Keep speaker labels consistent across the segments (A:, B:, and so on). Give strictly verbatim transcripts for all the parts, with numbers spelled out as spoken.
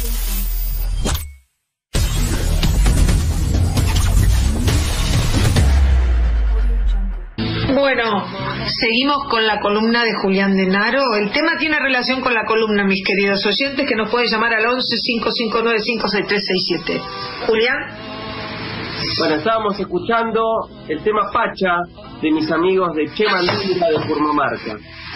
A: Bueno, seguimos con la columna de Julián Denaro. El tema tiene relación con la columna, mis queridos oyentes, que nos pueden llamar al once, cinco cinco nueve, cinco seis tres seis siete. Julián.
B: Bueno, estábamos escuchando el tema Pacha de mis amigos de Che Mandíbula de Purmamarca.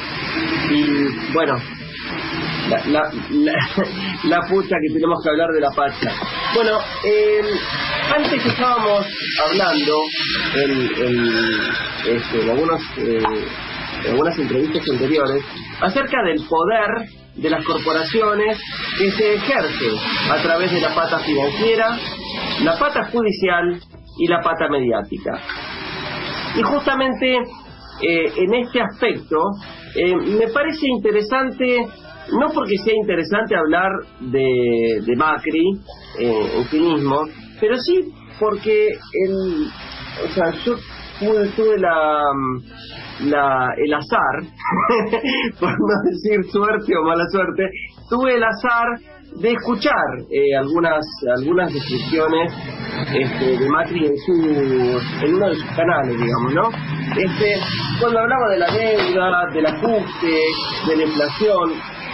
B: Y bueno, la, la, la, la pucha que tenemos que hablar de la Pacha. Bueno, eh, antes que estábamos hablando en, en, este, en, algunos, eh, en algunas entrevistas anteriores acerca del poder de las corporaciones que se ejerce a través de la pata financiera, la pata judicial y la pata mediática. Y justamente eh, en este aspecto eh, me parece interesante, no porque sea interesante hablar de, de Macri eh, en sí mismo, pero sí porque el, o sea, yo tuve, tuve la, la el azar, por no decir suerte o mala suerte, tuve el azar de escuchar eh, algunas algunas descripciones este, de Macri en su en uno de sus canales, digamos, ¿no? Este, cuando hablaba de la deuda, del ajuste, de la inflación.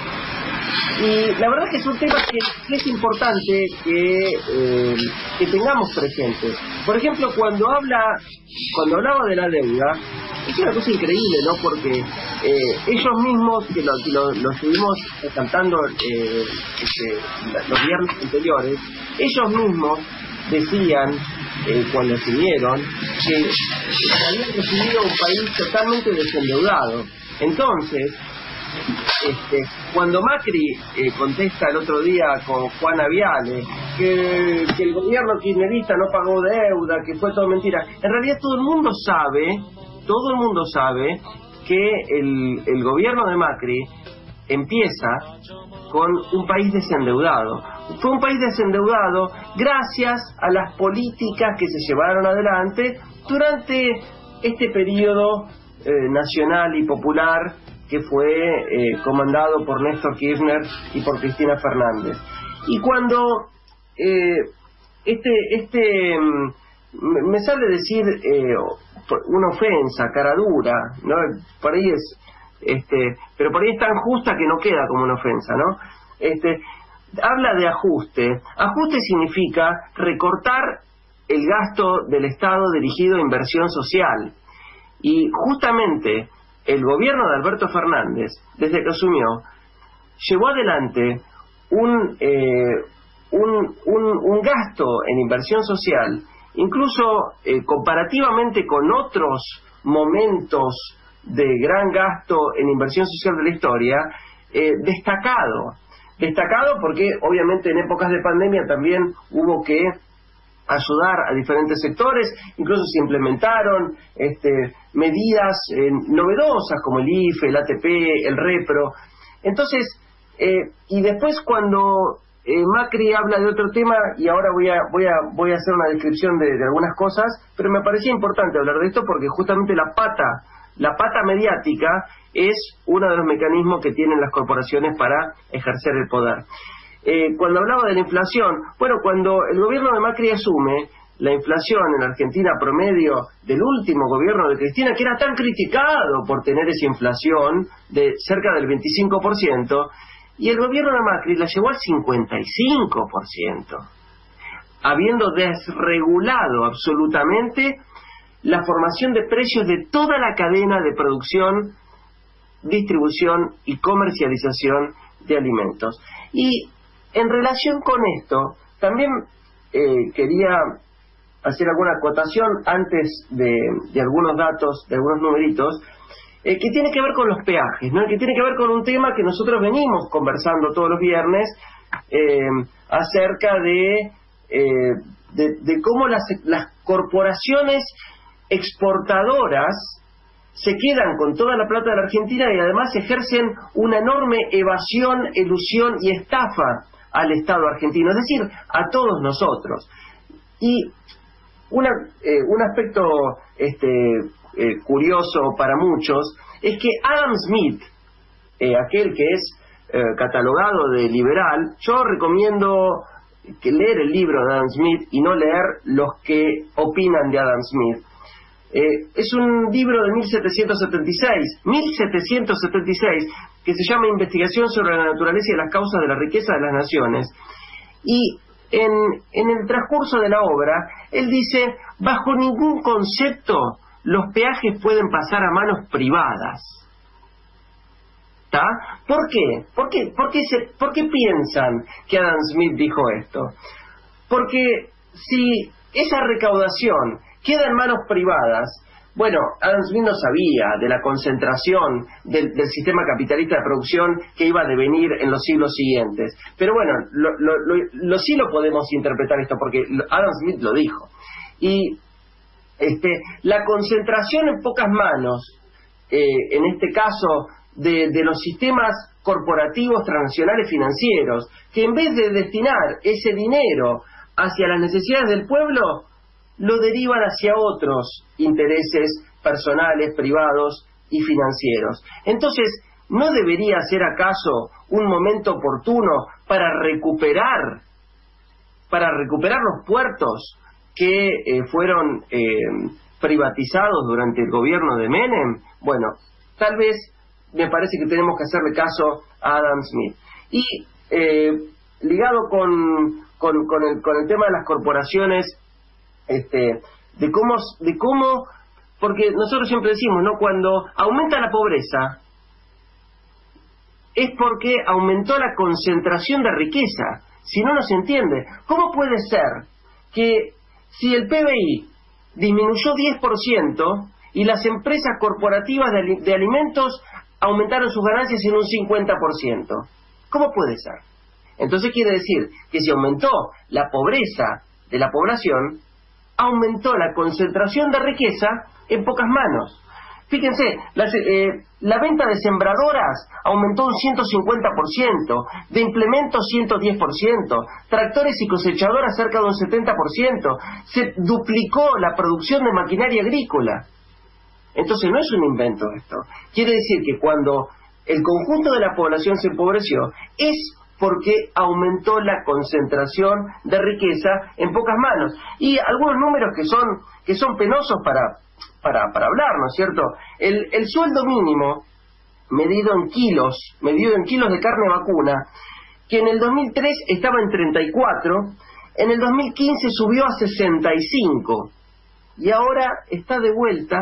B: Y la verdad que es un tema que, que es importante que, eh, que tengamos presente. Por ejemplo, cuando habla cuando hablaba de la deuda, es una cosa increíble, ¿no? Porque eh, ellos mismos, que lo, que lo, lo estuvimos cantando eh, este, los viernes anteriores, ellos mismos decían, eh, cuando estuvieron, que, que habían recibido un país totalmente desendeudado. Entonces, Este, cuando Macri eh, contesta el otro día con Juana Viale que, que el gobierno kirchnerista no pagó deuda, que fue todo mentira, en realidad todo el mundo sabe, todo el mundo sabe que el, el gobierno de Macri empieza con un país desendeudado. Fue un país desendeudado gracias a las políticas que se llevaron adelante durante este periodo eh, nacional y popular que fue eh, comandado por Néstor Kirchner y por Cristina Fernández. Y cuando eh, este este mm, me sale decir eh, una ofensa, cara dura, ¿no? Por ahí es este, pero por ahí es tan justa que no queda como una ofensa, ¿no? Este, habla de ajuste. Ajuste significa recortar el gasto del Estado dirigido a inversión social. Y justamente el gobierno de Alberto Fernández, desde que asumió, llevó adelante un, eh, un, un, un gasto en inversión social, incluso eh, comparativamente con otros momentos de gran gasto en inversión social de la historia, eh, destacado. Destacado porque obviamente en épocas de pandemia también hubo que ayudar a diferentes sectores, incluso se implementaron este, medidas eh, novedosas como el I F E, el A T P, el REPRO. Entonces, eh, y después cuando eh, Macri habla de otro tema, y ahora voy a voy a voy a hacer una descripción de, de algunas cosas, pero me parecía importante hablar de esto porque justamente la pata, la pata mediática es uno de los mecanismos que tienen las corporaciones para ejercer el poder. Eh, cuando hablaba de la inflación, bueno, cuando el gobierno de Macri asume, la inflación en Argentina promedio del último gobierno de Cristina, que era tan criticado por tener esa inflación de cerca del veinticinco por ciento, y el gobierno de Macri la llevó al cincuenta y cinco por ciento, habiendo desregulado absolutamente la formación de precios de toda la cadena de producción, distribución y comercialización de alimentos. Y en relación con esto, también eh, quería hacer alguna acotación antes de, de algunos datos, de algunos numeritos, eh, que tiene que ver con los peajes, ¿no? Que tiene que ver con un tema que nosotros venimos conversando todos los viernes eh, acerca de, eh, de, de cómo las, las corporaciones exportadoras se quedan con toda la plata de la Argentina y además ejercen una enorme evasión, elusión y estafa al Estado argentino, es decir, a todos nosotros. Y una, eh, un aspecto este, eh, curioso para muchos es que Adam Smith, eh, aquel que es eh, catalogado de liberal, yo recomiendo que leer el libro de Adam Smith y no leer los que opinan de Adam Smith. Eh, es un libro de mil setecientos setenta y seis que se llama Investigación sobre la naturaleza y las causas de la riqueza de las naciones. Y en, en el transcurso de la obra, él dice, bajo ningún concepto los peajes pueden pasar a manos privadas. ¿Tá? ¿Por qué? ¿Por qué, por qué, se, ¿Por qué piensan que Adam Smith dijo esto? Porque si esa recaudación queda en manos privadas, bueno, Adam Smith no sabía de la concentración del, del sistema capitalista de producción que iba a devenir en los siglos siguientes. Pero bueno, lo, lo, lo, lo sí lo podemos interpretar esto, porque Adam Smith lo dijo. Y este, la concentración en pocas manos, eh, en este caso de, de los sistemas corporativos transnacionales financieros, que en vez de destinar ese dinero hacia las necesidades del pueblo, lo derivan hacia otros intereses personales, privados y financieros. Entonces, ¿no debería ser acaso un momento oportuno para recuperar, para recuperar los puertos que eh, fueron eh, privatizados durante el gobierno de Menem? Bueno, tal vez me parece que tenemos que hacerle caso a Adam Smith. Y eh, ligado con, con, con, el, con el tema de las corporaciones, Este, de cómo, de cómo, porque nosotros siempre decimos, ¿no? Cuando aumenta la pobreza, es porque aumentó la concentración de riqueza. Si no, no se entiende. ¿Cómo puede ser que si el P B I disminuyó diez por ciento y las empresas corporativas de, de alimentos aumentaron sus ganancias en un cincuenta por ciento? ¿Cómo puede ser? Entonces quiere decir que si aumentó la pobreza de la población, aumentó la concentración de riqueza en pocas manos. Fíjense, la, eh, la venta de sembradoras aumentó un ciento cincuenta por ciento, de implementos ciento diez por ciento, tractores y cosechadoras cerca de un setenta por ciento, se duplicó la producción de maquinaria agrícola. Entonces no es un invento esto. Quiere decir que cuando el conjunto de la población se empobreció, es porque aumentó la concentración de riqueza en pocas manos. Y algunos números que son que son penosos para, para, para hablar, ¿no es cierto? El, el sueldo mínimo, medido en kilos, medido en kilos de carne vacuna, que en el dos mil tres estaba en treinta y cuatro, en el dos mil quince subió a sesenta y cinco, y ahora está de vuelta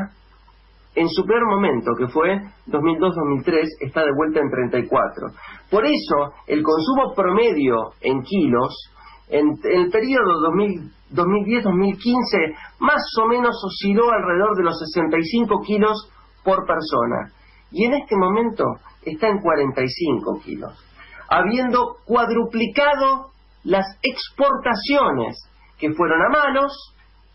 B: en su peor momento, que fue dos mil dos dos mil tres, está de vuelta en treinta y cuatro. Por eso, el consumo promedio en kilos, en, en el periodo dos mil diez dos mil quince, más o menos osciló alrededor de los sesenta y cinco kilos por persona. Y en este momento está en cuarenta y cinco kilos, habiendo cuadruplicado las exportaciones que fueron a manos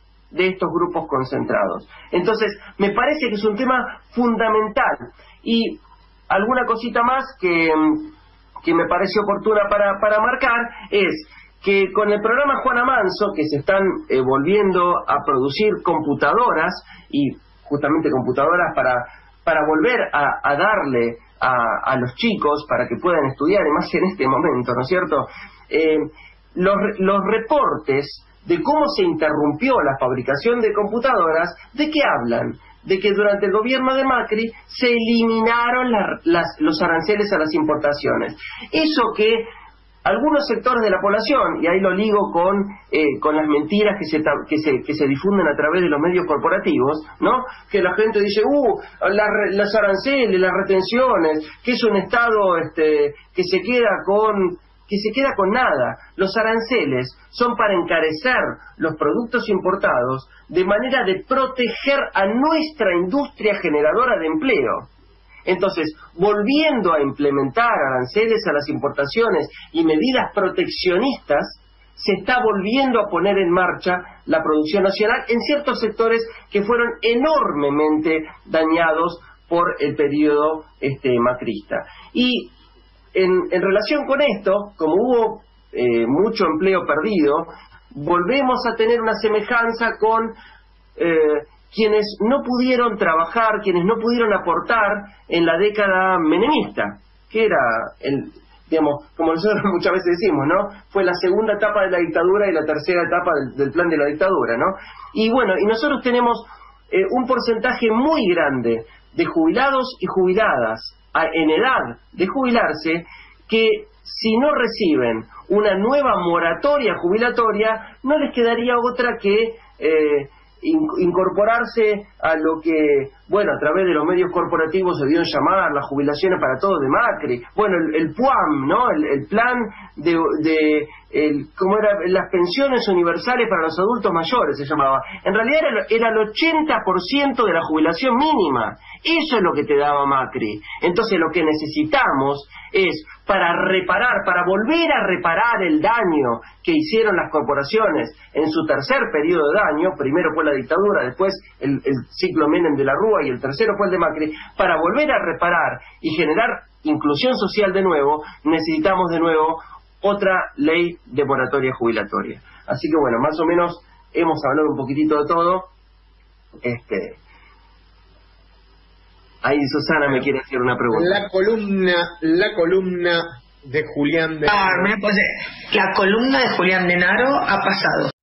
B: de estos grupos concentrados. Entonces, me parece que es un tema fundamental. Y alguna cosita más que, que me parece oportuna para, para marcar es que con el programa Juana Manso, que se están eh, volviendo a producir computadoras, y justamente computadoras para, para volver a, a darle a, a los chicos para que puedan estudiar, y más en este momento, ¿no es cierto? Eh, los, los reportes de cómo se interrumpió la fabricación de computadoras, ¿de qué hablan? De que durante el gobierno de Macri se eliminaron la, las, los aranceles a las importaciones. Eso que algunos sectores de la población, y ahí lo ligo con, eh, con las mentiras que se, que, se, que se difunden a través de los medios corporativos, ¿no? Que la gente dice, uh, la, las aranceles, las retenciones, que es un Estado este, que se queda con... que se queda con nada. Los aranceles son para encarecer los productos importados de manera de proteger a nuestra industria generadora de empleo. Entonces, volviendo a implementar aranceles a las importaciones y medidas proteccionistas, se está volviendo a poner en marcha la producción nacional en ciertos sectores que fueron enormemente dañados por el periodo este, macrista. Y En, en relación con esto, como hubo eh, mucho empleo perdido, volvemos a tener una semejanza con eh, quienes no pudieron trabajar, quienes no pudieron aportar en la década menemista, que era el, digamos, como nosotros muchas veces decimos, ¿no? Fue la segunda etapa de la dictadura y la tercera etapa del, del plan de la dictadura, ¿no? Y bueno, y nosotros tenemos eh, un porcentaje muy grande de jubilados y jubiladas a, en edad de jubilarse que si no reciben una nueva moratoria jubilatoria no les quedaría otra que eh, incorporarse a lo que, bueno, a través de los medios corporativos se dio llamar las jubilaciones para todos de Macri, bueno, el, el P U A M, ¿no? El, el plan de, de el, ¿cómo era? Las pensiones universales para los adultos mayores se llamaba. En realidad era, era el ochenta por ciento de la jubilación mínima. Eso es lo que te daba Macri. Entonces lo que necesitamos es, para reparar, para volver a reparar el daño que hicieron las corporaciones en su tercer periodo de daño, primero fue la dictadura, después el, el ciclo Menem de la Rúa y el tercero fue el de Macri, para volver a reparar y generar inclusión social de nuevo, necesitamos de nuevo otra ley de moratoria jubilatoria. Así que bueno, más o menos hemos hablado un poquitito de todo. Este... Ahí Susana me quiere hacer una pregunta.
C: La columna, la columna de Julián de Naro.
A: Ah, me puse. La columna de Julián de Naro ha pasado.